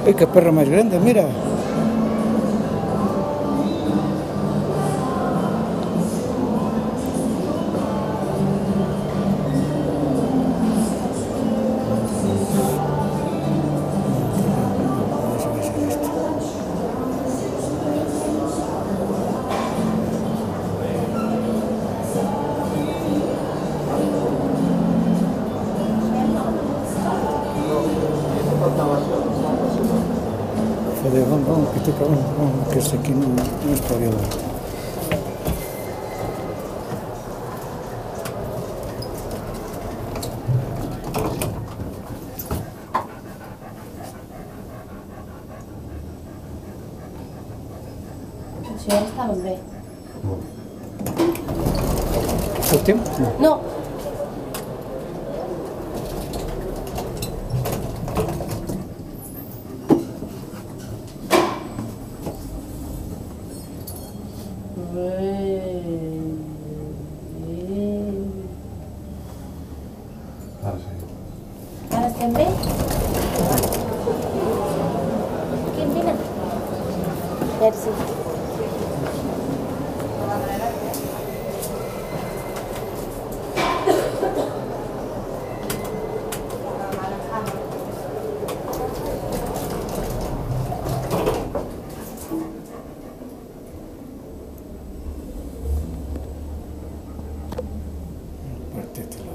¡Ay, qué perro más grande! Mira. Joder, vamos, que estoy cabrón, vamos, que este aquí no es para violar. Si ya está, hombre. ¿El tiempo? No. No. Ahora estem bé? Quin vine? Merci. Partítelo.